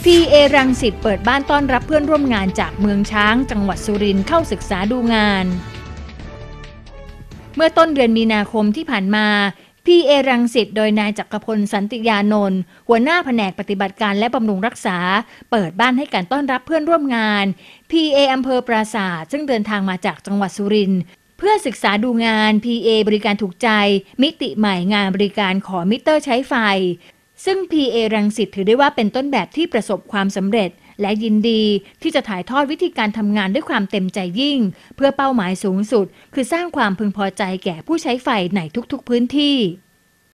PA รังสิตเปิดบ้านต้อนรับเพื่อนร่วมงานจากเมืองช้างจังหวัดสุรินทร์เข้าศึกษาดูงานเมื่อต้นเดือนมีนาคมที่ผ่านมา PA รังสิตโดยนายจักรพลสันติยานนท์หัวหน้าแผนกปฏิบัติการและบำรุงรักษาเปิดบ้านให้การต้อนรับเพื่อนร่วมงาน PA อำเภอปราสาทซึ่งเดินทางมาจากจังหวัดสุรินทร์เพื่อศึกษาดูงาน PA บริการถูกใจมิติใหม่งานบริการขอมิเตอร์ใช้ไฟซึ่ง PA รังสิตถือได้ว่าเป็นต้นแบบที่ประสบความสำเร็จและยินดีที่จะถ่ายทอดวิธีการทำงานด้วยความเต็มใจยิ่งเพื่อเป้าหมายสูงสุดคือสร้างความพึงพอใจแก่ผู้ใช้ไฟในทุกๆพื้นที่